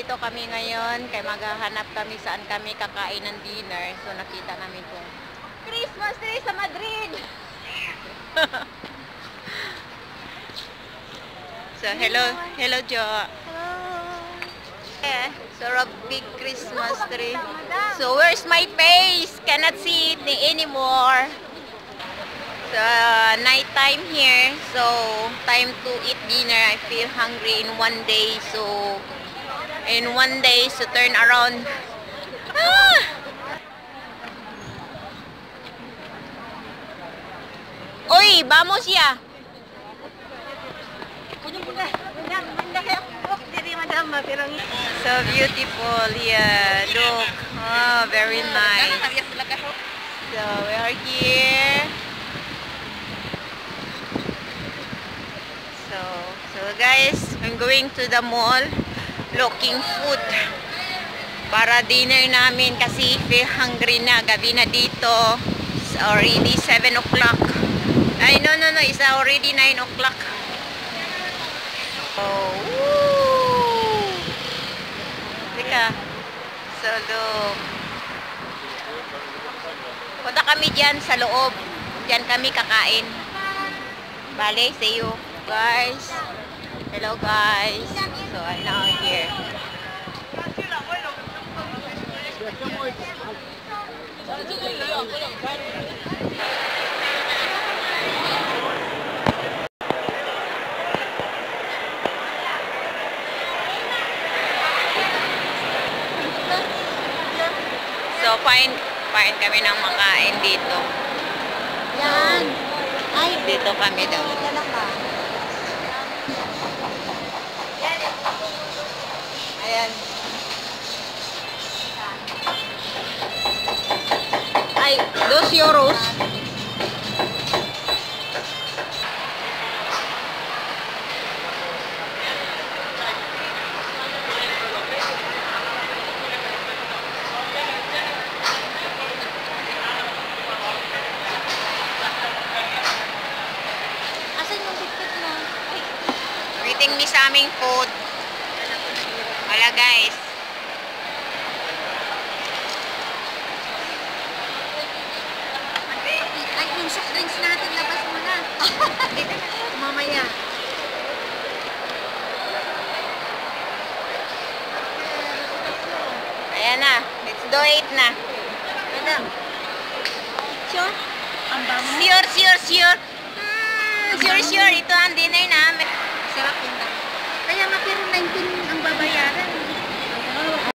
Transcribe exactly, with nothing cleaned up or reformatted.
nandito kami ngayon kay maghahanap kami saan kami kakain ng dinner. So nakita namin itong Christmas tree sa Madrid. So hello, hello Jo. Hello. Yeah, so a big Christmas tree. So where's my face? Cannot see it anymore. So night time here. So time to eat dinner. I feel hungry in one day. So in one day, so turn around. Ah! Uy, vamos ya. So beautiful, yeah. Look, oh, very nice. So we are here. So, so guys, I'm going to the mall looking food para dinner namin kasi feel hungry na. Gabi na dito. It's already seven o'clock. Ay, no, no, no. It's already nine o'clock. Oh, woo! Teka. So, look. Punta kami dyan sa loob. Dyan kami kakain. Bale, see you guys. Hello guys. So, I'm now here. So, find, find kami ng makain dito. Yan. Ay, Dito kami daw. Ayan. Ay, dos euros. asan yung biscuit mo? Ay, Waiting me sa aming food. Wala guys. ay, yung soft drinks natin, labas mo na. Mamaya. Ayan na. Let's do it na. Madam. Sure? Ang bango. Sure, sure, sure. Hmm, sure, sure. Ito ang dinner namin. Sarap yun na. Kaya nga pero nineteen